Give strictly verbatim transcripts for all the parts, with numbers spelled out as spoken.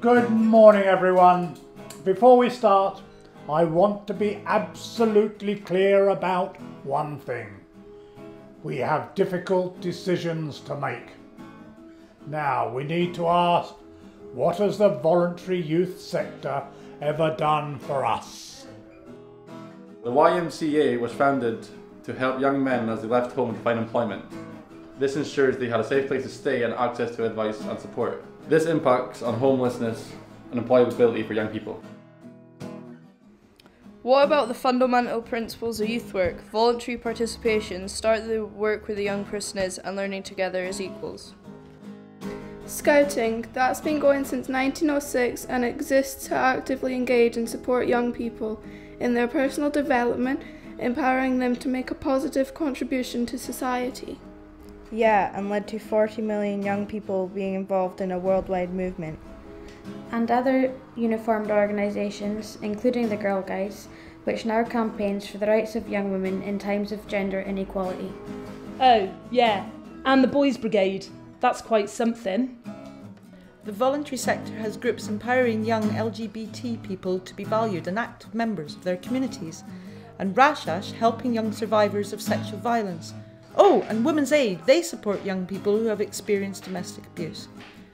Good morning, everyone. Before we start, I want to be absolutely clear about one thing. We have difficult decisions to make. Now, we need to ask, what has the voluntary youth sector ever done for us? The Y M C A was founded to help young men as they left home to find employment. This ensures they had a safe place to stay and access to advice and support. This impacts on homelessness and employability for young people. What about the fundamental principles of youth work? Voluntary participation, start the work where the young person is and learning together as equals. Scouting, that's been going since nineteen oh six and exists to actively engage and support young people in their personal development, empowering them to make a positive contribution to society. Yeah, and led to forty million young people being involved in a worldwide movement. And other uniformed organisations, including the Girl Guides, which now campaigns for the rights of young women in times of gender inequality. Oh, yeah, and the Boys Brigade. That's quite something. The voluntary sector has groups empowering young L G B T people to be valued and active members of their communities, and Rashash helping young survivors of sexual violence. Oh, and Women's Aid, they support young people who have experienced domestic abuse.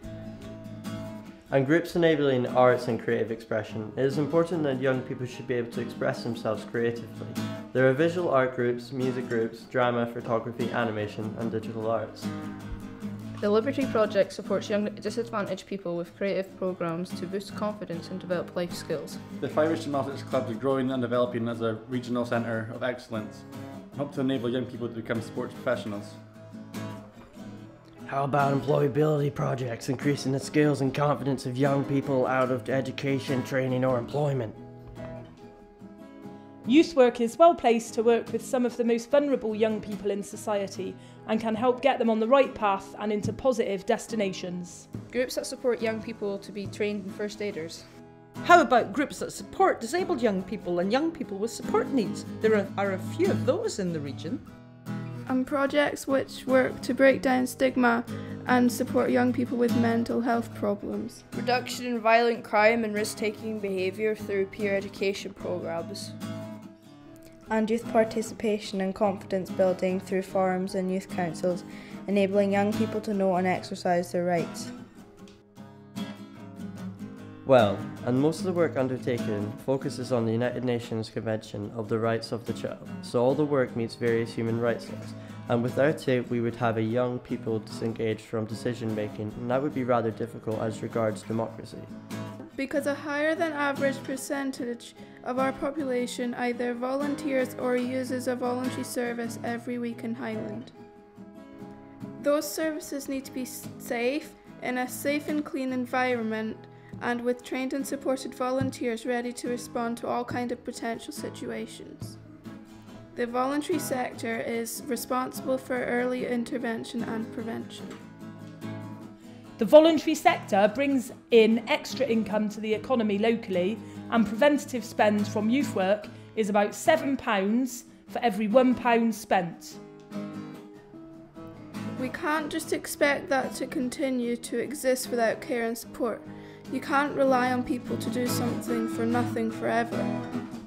And groups enabling arts and creative expression. It is important that young people should be able to express themselves creatively. There are visual art groups, music groups, drama, photography, animation, and digital arts. The Liberty Project supports young disadvantaged people with creative programmes to boost confidence and develop life skills. The Irish Gymnastics Club is growing and developing as a regional centre of excellence and hope to enable young people to become sports professionals. How about employability projects, increasing the skills and confidence of young people out of education, training or employment? Youth work is well placed to work with some of the most vulnerable young people in society and can help get them on the right path and into positive destinations. Groups that support young people to be trained in first aiders. How about groups that support disabled young people and young people with support needs? There are, are a few of those in the region. And projects which work to break down stigma and support young people with mental health problems. Reduction in violent crime and risk-taking behaviour through peer education programmes. And youth participation and confidence building through forums and youth councils, enabling young people to know and exercise their rights. Well, and most of the work undertaken focuses on the United Nations Convention of the Rights of the Child, so all the work meets various human rights laws, and without it we would have a young people disengaged from decision making, and that would be rather difficult as regards democracy. Because a higher than average percentage of our population either volunteers or uses a voluntary service every week in Highland. Those services need to be safe, in a safe and clean environment, and with trained and supported volunteers ready to respond to all kinds of potential situations. The voluntary sector is responsible for early intervention and prevention. The voluntary sector brings in extra income to the economy locally, and preventative spend from youth work is about seven pounds for every one pound spent. We can't just expect that to continue to exist without care and support. You can't rely on people to do something for nothing forever.